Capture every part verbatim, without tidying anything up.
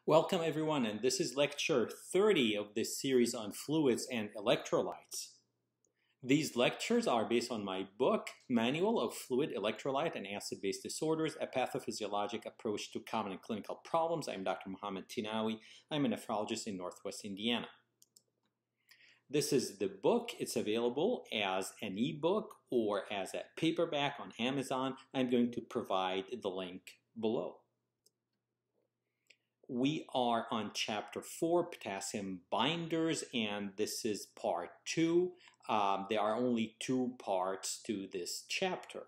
Welcome everyone, and this is lecture thirty of this series on fluids and electrolytes. These lectures are based on my book, Manual of Fluid, Electrolyte, and Acid-Base Disorders, a Pathophysiologic Approach to Common and Clinical Problems. I'm Doctor Mohammad Tinawi. I'm a nephrologist in Northwest Indiana. This is the book. It's available as an ebook or as a paperback on Amazon. I'm going to provide the link below. We are on chapter four, potassium binders, and this is part two. Um, there are only two parts to this chapter.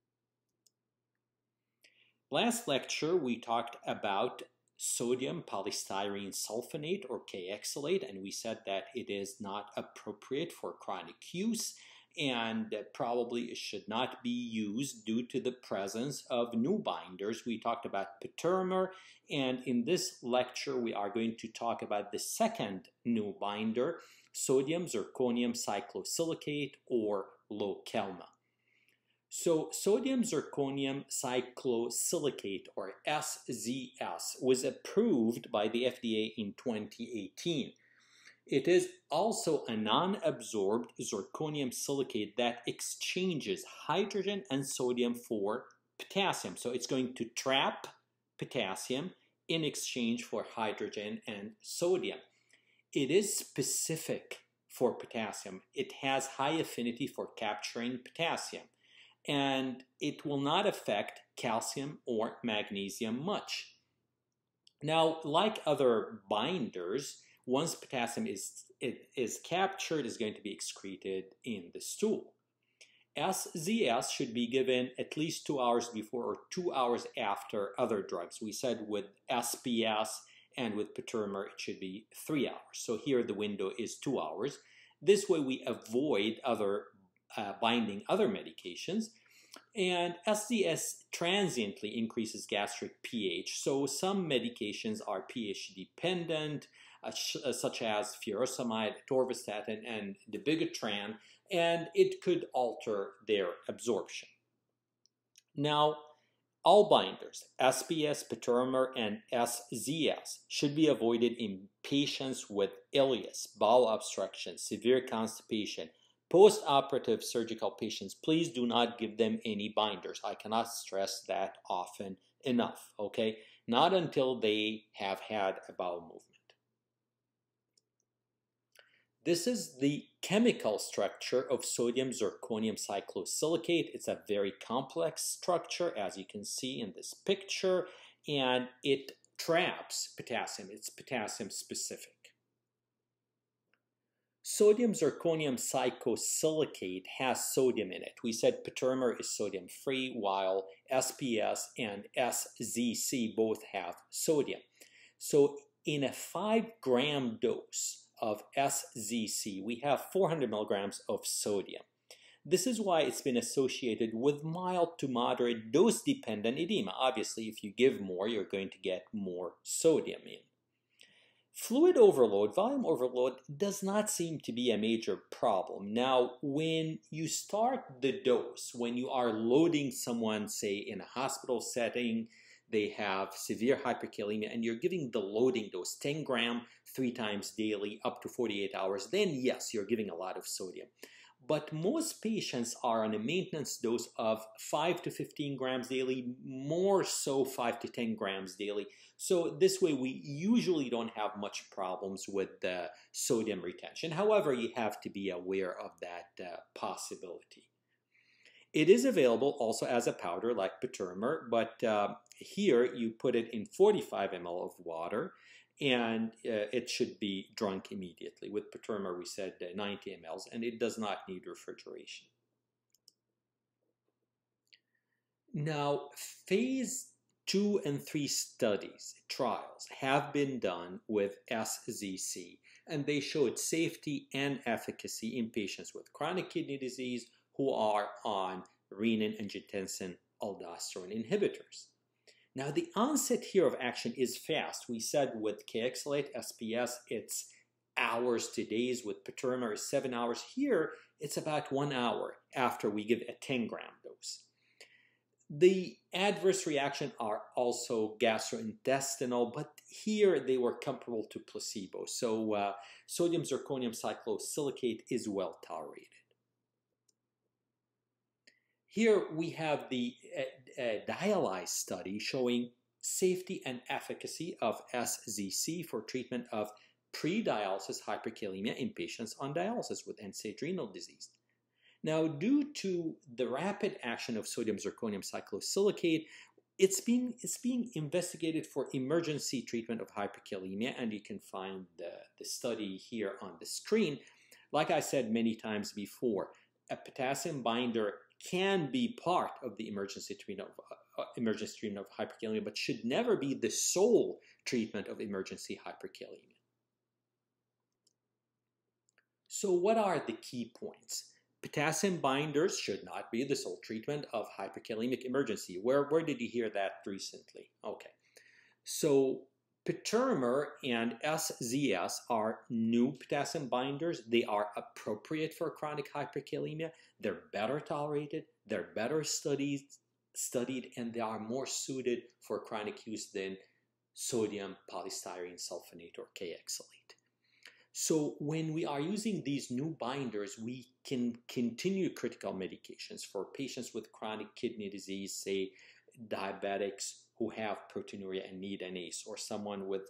Last lecture, we talked about sodium polystyrene sulfonate or K-Exolate, and we said that it is not appropriate for chronic use and probably it should not be used due to the presence of new binders. We talked about Potassium, and in this lecture we are going to talk about the second new binder, sodium zirconium cyclosilicate or low-calma. So sodium zirconium cyclosilicate or S Z S was approved by the F D A in twenty eighteen. It is also a non-absorbed zirconium silicate that exchanges hydrogen and sodium for potassium. So it's going to trap potassium in exchange for hydrogen and sodium. It is specific for potassium. It has high affinity for capturing potassium, and it will not affect calcium or magnesium much. Now, like other binders, once potassium is, it is captured, it's going to be excreted in the stool. S Z S should be given at least two hours before or two hours after other drugs. We said with S P S and with Potassium it should be three hours. So here the window is two hours. This way we avoid other uh, binding other medications. And S Z S transiently increases gastric pH. So some medications are pH dependent, Uh, uh, such as furosemide, atorvastatin, and dabigatran, and it could alter their absorption. Now, all binders, S P S, Potassium, and S Z S, should be avoided in patients with ileus, bowel obstruction, severe constipation, post-operative surgical patients. Please do not give them any binders. I cannot stress that often enough, okay? Not until they have had a bowel movement. This is the chemical structure of sodium zirconium cyclosilicate. It's a very complex structure, as you can see in this picture, and it traps potassium. It's potassium specific. Sodium zirconium cyclosilicate has sodium in it. We said Potassium is sodium free, while S P S and S Z C both have sodium. So in a five gram dose of S Z C, we have four hundred milligrams of sodium. This is why it's been associated with mild to moderate dose-dependent edema. Obviously, if you give more, you're going to get more sodium in. Fluid overload, volume overload, does not seem to be a major problem. Now, when you start the dose, when you are loading someone, say in a hospital setting, they have severe hyperkalemia, and you're giving the loading dose, ten gram, three times daily, up to forty-eight hours, then yes, you're giving a lot of sodium. But most patients are on a maintenance dose of five to fifteen grams daily, more so five to ten grams daily. So this way we usually don't have much problems with the sodium retention. However, you have to be aware of that uh, possibility. It is available also as a powder like Potassium, but uh, here you put it in forty-five milliliters of water, and uh, it should be drunk immediately. With Potassium we said uh, ninety milliliters, and it does not need refrigeration. Now, phase two and three studies, trials, have been done with S Z C, and they showed safety and efficacy in patients with chronic kidney disease who are on renin-angiotensin aldosterone inhibitors. Now, the onset here of action is fast. We said with K-Exolate, S P S, it's hours to days. With Potassium, it's seven hours. Here, it's about one hour after we give a ten gram dose. The adverse reactions are also gastrointestinal, but here they were comparable to placebo. So uh, sodium zirconium cyclosilicate is well tolerated. Here we have the uh, uh, dialyze study showing safety and efficacy of S Z C for treatment of pre-dialysis hyperkalemia in patients on dialysis with end-stage renal disease. Now, due to the rapid action of sodium zirconium cyclosilicate, it's being, it's being investigated for emergency treatment of hyperkalemia, and you can find the, the study here on the screen. Like I said many times before, a potassium binder can be part of the emergency treatment of, uh, emergency treatment of hyperkalemia, but should never be the sole treatment of emergency hyperkalemia. So what are the key points? Potassium binders should not be the sole treatment of hyperkalemic emergency. Where, where did you hear that recently? Okay. So Ptermer and S Z S are new potassium binders. They are appropriate for chronic hyperkalemia. They're better tolerated, they're better studied, studied, and they are more suited for chronic use than sodium polystyrene sulfonate or K-exolate. So when we are using these new binders, we can continue critical medications for patients with chronic kidney disease, say diabetics who have proteinuria and need an A C E, or someone with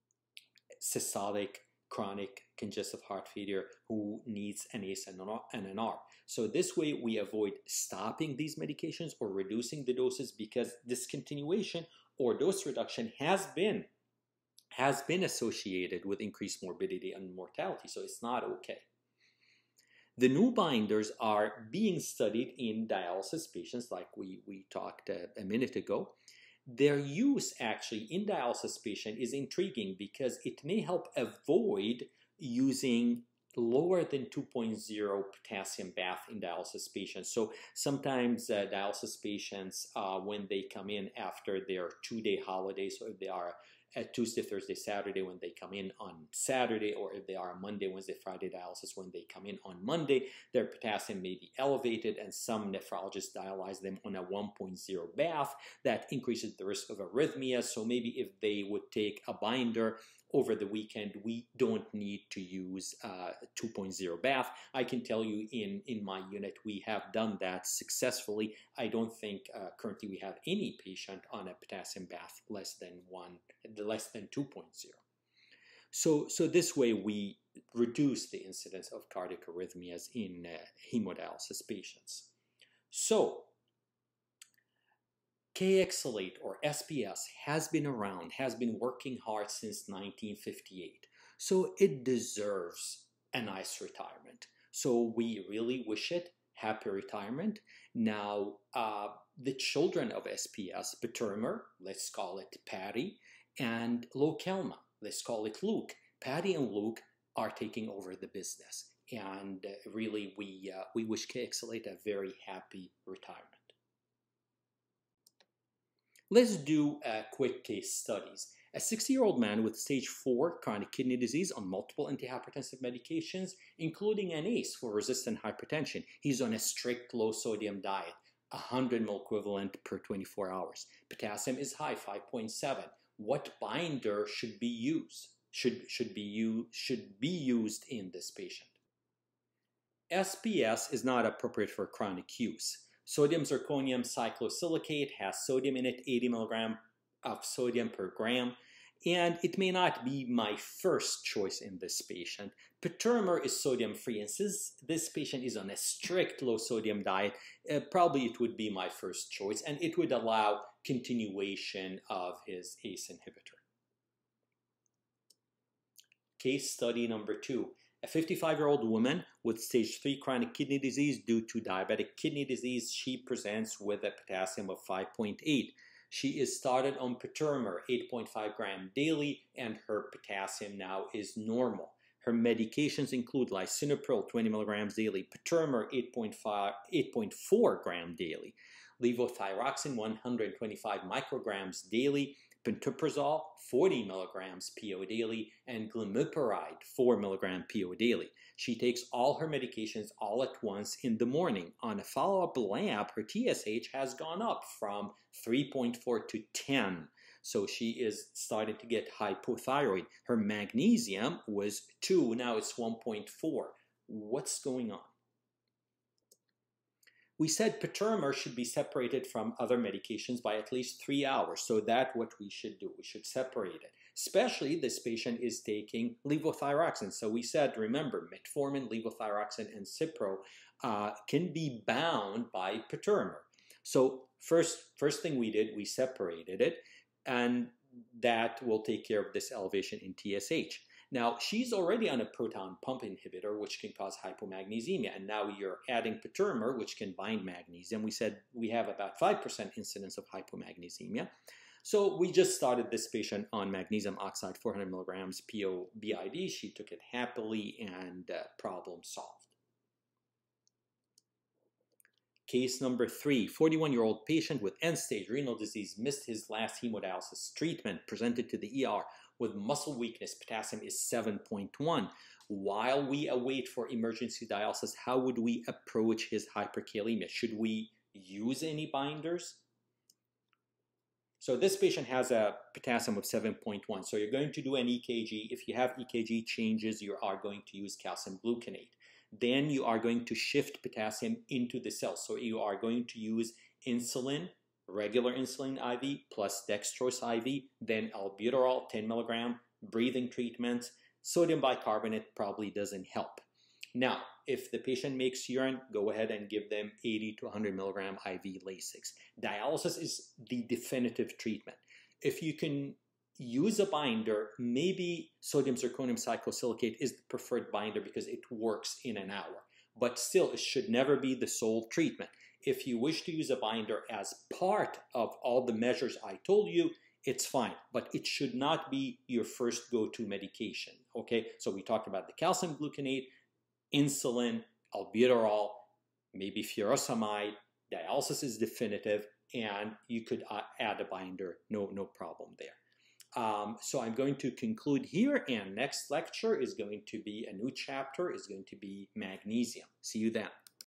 systolic chronic congestive heart failure who needs an A C E and an A R B. So this way we avoid stopping these medications or reducing the doses, because discontinuation or dose reduction has been has been associated with increased morbidity and mortality, so it's not okay. The new binders are being studied in dialysis patients, like we, we talked a, a minute ago. Their use actually in dialysis patient is intriguing because it may help avoid using lower than two point zero potassium bath in dialysis patients. So sometimes uh, dialysis patients, uh, when they come in after their two-day holiday, so if they are at Tuesday, Thursday, Saturday when they come in on Saturday, or if they are Monday, Wednesday, Friday dialysis when they come in on Monday, their potassium may be elevated, and some nephrologists dialyze them on a one point zero bath. That increases the risk of arrhythmia. So maybe if they would take a binder over the weekend, we don't need to use uh, two point zero bath. I can tell you in, in my unit, we have done that successfully. I don't think uh, currently we have any patient on a potassium bath less than one, less than two point zero. So, so this way we reduce the incidence of cardiac arrhythmias in uh, hemodialysis patients. So, K-exolate or S P S has been around, has been working hard since nineteen fifty-eight. So it deserves a nice retirement. So we really wish it happy retirement. Now, uh, the children of S P S, Ptermer, let's call it Patty, and Lokelma, let's call it Luke. Patty and Luke are taking over the business. And uh, really, we, uh, we wish K-exolate a very happy retirement. Let's do uh, quick case studies. A sixty-year-old man with stage four chronic kidney disease on multiple antihypertensive medications, including an A C E for resistant hypertension. He's on a strict low-sodium diet, one hundred milliliters equivalent per twenty-four hours. Potassium is high, five point seven. What binder should be used? Should, should, be, used, should be used in this patient? S P S is not appropriate for chronic use. Sodium zirconium cyclosilicate has sodium in it, eighty milligrams of sodium per gram, and it may not be my first choice in this patient. Ptermer is sodium-free, and since this patient is on a strict low-sodium diet, uh, probably it would be my first choice, and it would allow continuation of his A C E inhibitor. Case study number two. A fifty-five-year-old woman with stage three chronic kidney disease due to diabetic kidney disease. She presents with a potassium of five point eight. She is started on Ptermer, eight point five grams daily, and her potassium now is normal. Her medications include lisinopril, twenty milligrams daily, Ptermer, eight point four grams daily, levothyroxine, one hundred twenty-five micrograms daily, pantoprazole, forty milligrams P O daily, and glimepiride, four milligrams P O daily. She takes all her medications all at once in the morning. On a follow-up lab, her T S H has gone up from three point four to ten. So she is starting to get hypothyroid. Her magnesium was two, now it's one point four. What's going on? We said Potassium should be separated from other medications by at least three hours. So that's what we should do. We should separate it. Especially this patient is taking levothyroxine. So we said, remember, metformin, levothyroxine, and Cipro uh, can be bound by Potassium. So first, first thing we did, we separated it, and that will take care of this elevation in T S H. Now, she's already on a proton pump inhibitor, which can cause hypomagnesemia, and now you're adding Potassium, which can bind magnesium. We said we have about five percent incidence of hypomagnesemia. So we just started this patient on magnesium oxide, four hundred milligrams P O B I D. She took it happily, and uh, problem solved. Case number three, forty-one-year-old patient with end-stage renal disease missed his last hemodialysis treatment, presented to the E R with muscle weakness. Potassium is seven point one. While we await for emergency dialysis, how would we approach his hyperkalemia? Should we use any binders? So this patient has a potassium of seven point one. So you're going to do an E K G. If you have E K G changes, you are going to use calcium gluconate. Then you are going to shift potassium into the cells. So you are going to use insulin, regular insulin I V plus dextrose I V, then albuterol ten milligram, breathing treatments. Sodium bicarbonate probably doesn't help. Now, if the patient makes urine, go ahead and give them eighty to one hundred milligram I V Lasix. Dialysis is the definitive treatment. If you can use a binder, maybe sodium zirconium cyclosilicate is the preferred binder because it works in an hour. But still, it should never be the sole treatment. If you wish to use a binder as part of all the measures I told you, it's fine, but it should not be your first go-to medication, okay? So we talked about the calcium gluconate, insulin, albuterol, maybe furosemide. Dialysis is definitive, and you could uh, add a binder, no, no problem there. Um, so I'm going to conclude here, and next lecture is going to be a new chapter, is going to be magnesium. See you then.